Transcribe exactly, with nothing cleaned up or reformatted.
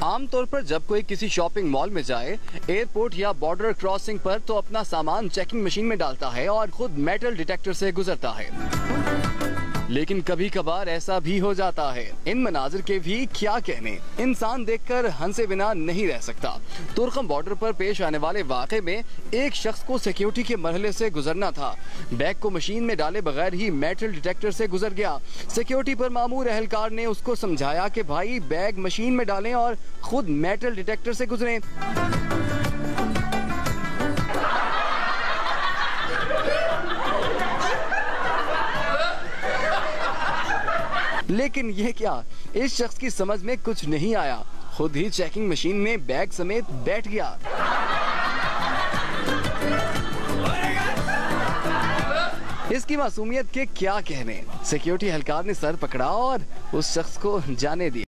आमतौर पर जब कोई किसी शॉपिंग मॉल में जाए, एयरपोर्ट या बॉर्डर क्रॉसिंग पर तो अपना सामान चेकिंग मशीन में डालता है और खुद मेटल डिटेक्टर से गुजरता है। लेकिन कभी कभार ऐसा भी हो जाता है। इन मनाजिर के भी क्या कहने, इंसान देखकर हंसे बिना नहीं रह सकता। तुर्कम बॉर्डर पर पेश आने वाले वाक़े में एक शख्स को सिक्योरिटी के मरहले से गुजरना था। बैग को मशीन में डाले बगैर ही मेटल डिटेक्टर से गुजर गया। सिक्योरिटी पर मामूर एहलकार ने उसको समझाया कि भाई बैग मशीन में डालें और खुद मेटल डिटेक्टर से गुजरें। लेकिन ये क्या, इस शख्स की समझ में कुछ नहीं आया, खुद ही चेकिंग मशीन में बैग समेत बैठ गया। इसकी मासूमियत के क्या कहने। सिक्योरिटी एहलकार ने सर पकड़ा और उस शख्स को जाने दिया।